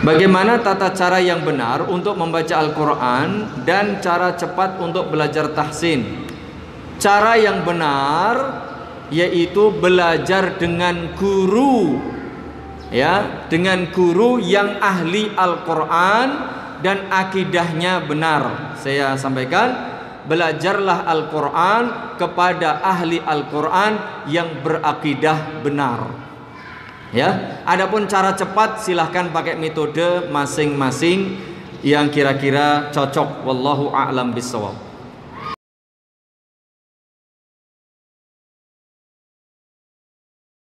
Bagaimana tata cara yang benar untuk membaca Al-Quran dan cara cepat untuk belajar tahsin? Cara yang benar yaitu belajar dengan guru, ya, dengan guru yang ahli Al-Quran dan akidahnya benar. Saya sampaikan, belajarlah Al-Quran kepada ahli Al-Quran yang berakidah benar. Ya, adapun cara cepat silahkan pakai metode masing-masing yang kira-kira cocok. Wallahu a'lam bishawab.